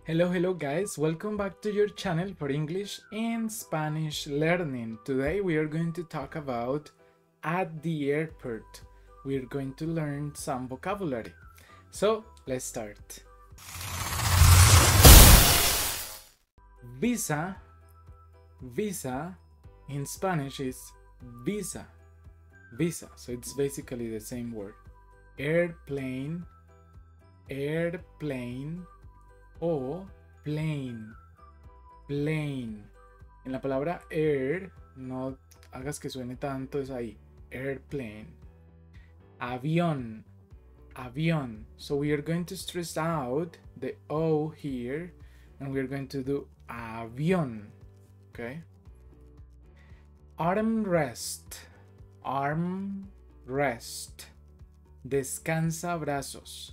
Hello guys, welcome back to your channel for English and Spanish learning. Today we are going to talk about at the airport. We are going to learn some vocabulary. So let's start. Visa in Spanish is visa. So it's basically the same word. Airplane o plane. En la palabra air, no hagas que suene tanto, es ahí. Airplane. Avión. So we are going to stress out the O here and we are going to do avión. Okay. Armrest. Descansa brazos.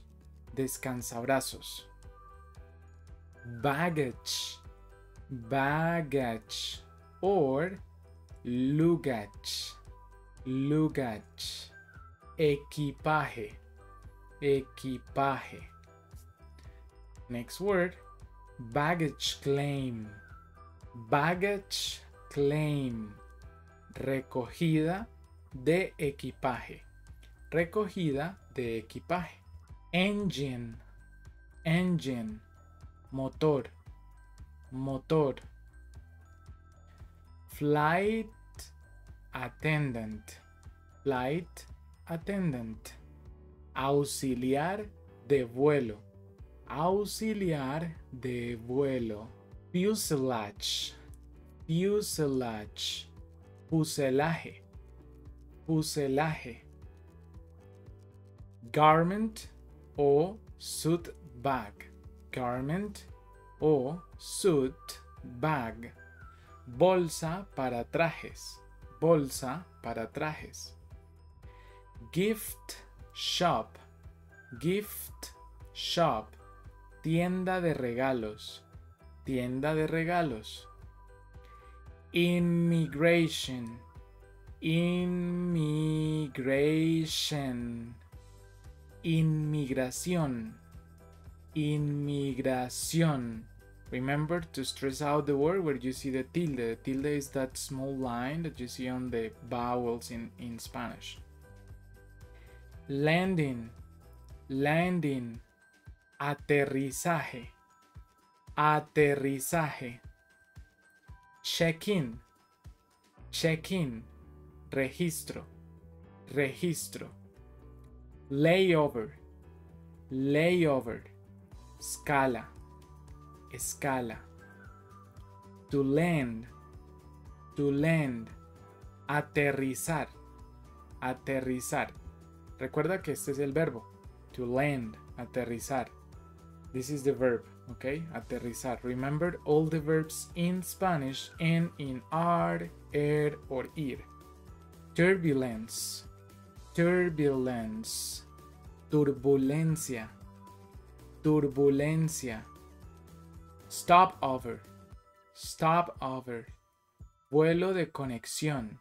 Baggage or luggage. Equipaje. Next word, baggage claim. Recogida de equipaje. Engine. Motor. Flight attendant. Auxiliar de vuelo. Fuselage. Fuselaje. Garment o suit bag. Bolsa para trajes. Gift shop. Tienda de regalos. Inmigración. Remember to stress out the word where you see the tilde. The tilde is that small line that you see on the vowels in Spanish. Landing. Aterrizaje. Check-in. Registro. Layover. Escala. To land. Aterrizar. Recuerda que este es el verbo. To land, aterrizar. This is the verb, okay? Aterrizar. Remember all the verbs in Spanish end in R, er, or ir. Turbulence. Turbulencia. Stopover. Vuelo de conexión.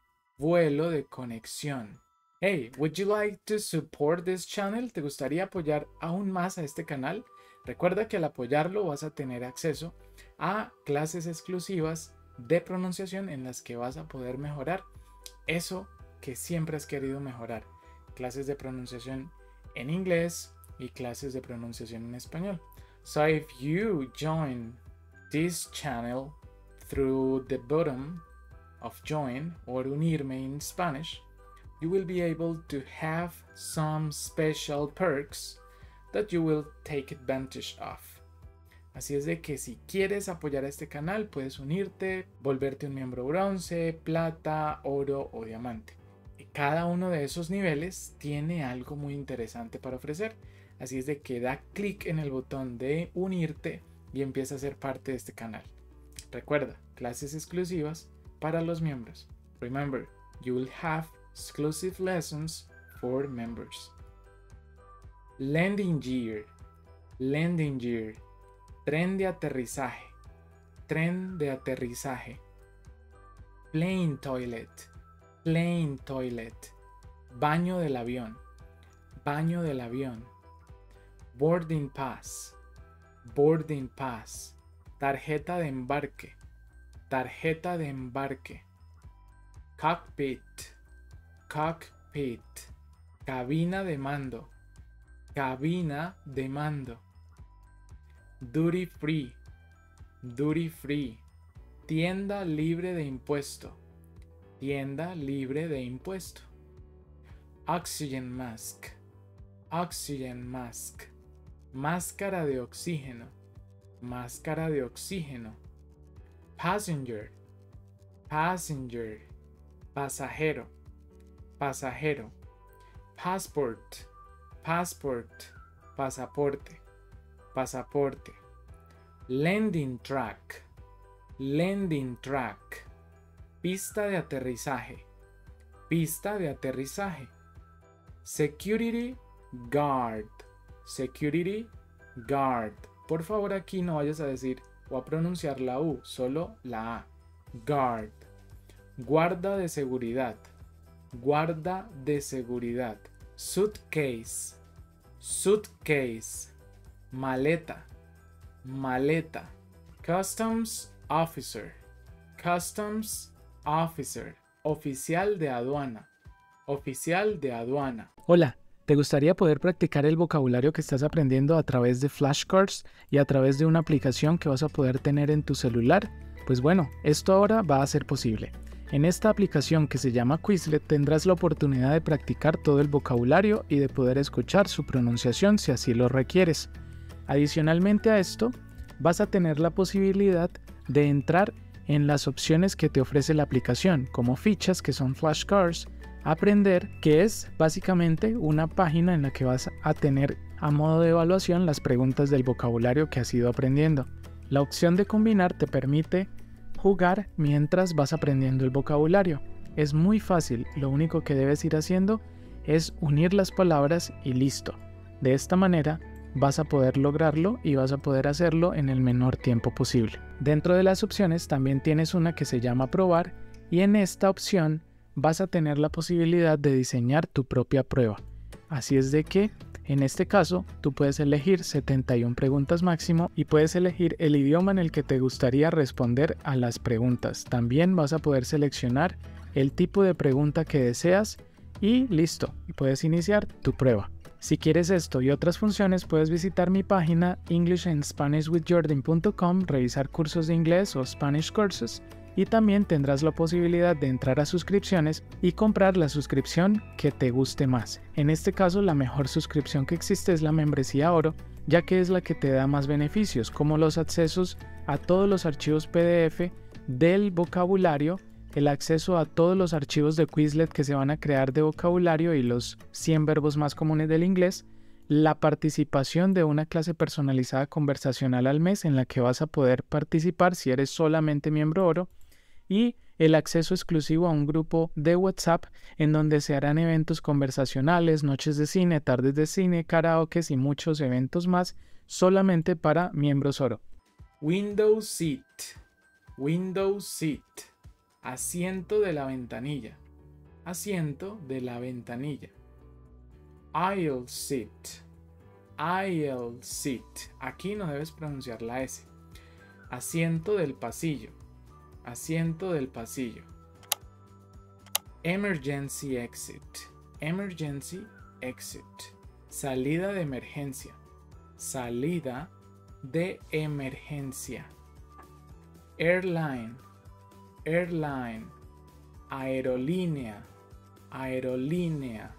Hey, would you like to support this channel? ¿Te gustaría apoyar aún más a este canal? Recuerda que al apoyarlo vas a tener acceso a clases exclusivas de pronunciación en las que vas a poder mejorar eso que siempre has querido mejorar. Clases de pronunciación en inglés y clases de pronunciación en español. So if you join this channel through the button of join or unirme in Spanish, you will be able to have some special perks that you will take advantage of. Así es de que si quieres apoyar a este canal, puedes unirte, volverte un miembro bronce, plata, oro o diamante. Y cada uno de esos niveles tiene algo muy interesante para ofrecer. Así es de que da clic en el botón de unirte y empieza a ser parte de este canal. Recuerda, clases exclusivas para los miembros. Remember, you will have exclusive lessons for members. Landing gear. Tren de aterrizaje. Plane toilet. Baño del avión. Boarding pass. boarding pass, tarjeta de embarque, tarjeta de embarque. Cockpit, cockpit, cabina de mando, cabina de mando. Duty free, duty free, tienda libre de impuesto, tienda libre de impuesto. Oxygen mask, oxygen mask, máscara de oxígeno, máscara de oxígeno. Passenger, passenger, pasajero, pasajero. Passport, passport, pasaporte, pasaporte. Landing track, landing track, pista de aterrizaje, pista de aterrizaje. Security guard, security guard. Por favor, aquí no vayas a decir o a pronunciar la U, solo la A. Guard, guarda de seguridad, guarda de seguridad. Suitcase, suitcase, maleta, maleta. Customs officer, customs officer, oficial de aduana, oficial de aduana. Hola, ¿te gustaría poder practicar el vocabulario que estás aprendiendo a través de flashcards y a través de una aplicación que vas a poder tener en tu celular? Pues bueno, esto ahora va a ser posible. En esta aplicación que se llama Quizlet tendrás la oportunidad de practicar todo el vocabulario y de poder escuchar su pronunciación si así lo requieres. Adicionalmente a esto, vas a tener la posibilidad de entrar en las opciones que te ofrece la aplicación, como fichas que son flashcards, aprender, que es básicamente una página en la que vas a tener a modo de evaluación las preguntas del vocabulario que has ido aprendiendo. La opción de combinar te permite jugar mientras vas aprendiendo el vocabulario. Es muy fácil, lo único que debes ir haciendo es unir las palabras y listo. De esta manera vas a poder lograrlo y vas a poder hacerlo en el menor tiempo posible. Dentro de las opciones también tienes una que se llama probar y en esta opción vas a tener la posibilidad de diseñar tu propia prueba. Así es de que en este caso, tú puedes elegir 71 preguntas máximo y puedes elegir el idioma en el que te gustaría responder a las preguntas. También vas a poder seleccionar el tipo de pregunta que deseas y listo, puedes iniciar tu prueba. Si quieres esto y otras funciones, puedes visitar mi página englishandspanishwithjordan.com, revisar cursos de inglés o Spanish courses y también tendrás la posibilidad de entrar a suscripciones y comprar la suscripción que te guste más. En este caso, la mejor suscripción que existe es la membresía oro, ya que es la que te da más beneficios, como los accesos a todos los archivos PDF del vocabulario, el acceso a todos los archivos de Quizlet que se van a crear de vocabulario y los 100 verbos más comunes del inglés, la participación de una clase personalizada conversacional al mes en la que vas a poder participar si eres solamente miembro oro, y el acceso exclusivo a un grupo de WhatsApp en donde se harán eventos conversacionales, noches de cine, tardes de cine, karaokes y muchos eventos más solamente para miembros oro. Window seat, window seat, asiento de la ventanilla, asiento de la ventanilla. Aisle seat, aisle seat, aquí no debes pronunciar la S. Asiento del pasillo, asiento del pasillo. Emergency exit, emergency exit, salida de emergencia, salida de emergencia. Airline, airline, aerolínea, aerolínea.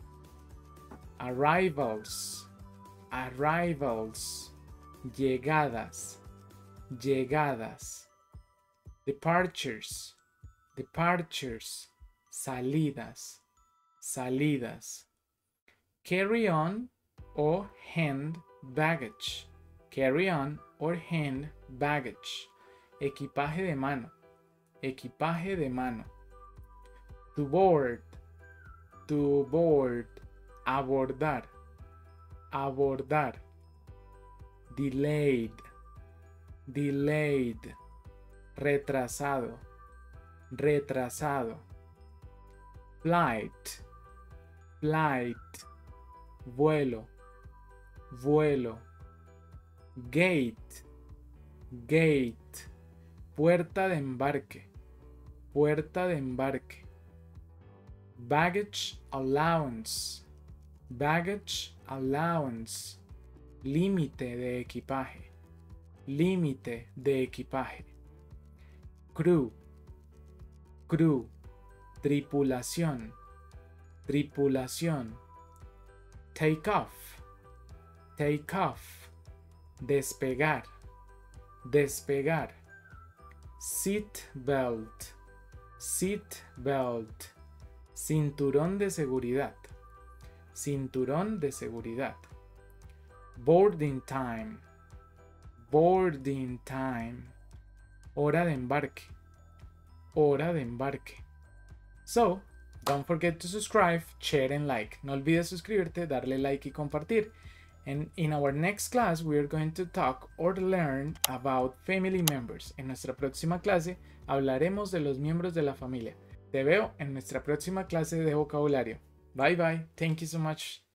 Arrivals, arrivals, llegadas, llegadas. Departures, departures, salidas, salidas. Carry on o hand baggage, carry on or hand baggage. Equipaje de mano, equipaje de mano. To board, to board, abordar, abordar. Delayed, delayed, retrasado, retrasado. Flight, flight, vuelo, vuelo. Gate, gate, puerta de embarque, puerta de embarque. Baggage allowance, baggage allowance, límite de equipaje, límite de equipaje. Crew, crew, tripulación, tripulación. Take off, take off, despegar, despegar. Seat belt, seat belt, cinturón de seguridad, cinturón de seguridad. Boarding time, boarding time, hora de embarque, hora de embarque. So, don't forget to subscribe, share and like. No olvides suscribirte, darle like y compartir. And in our next class, we are going to talk or learn about family members. En nuestra próxima clase hablaremos de los miembros de la familia. Te veo en nuestra próxima clase de vocabulario. Bye bye. Thank you so much.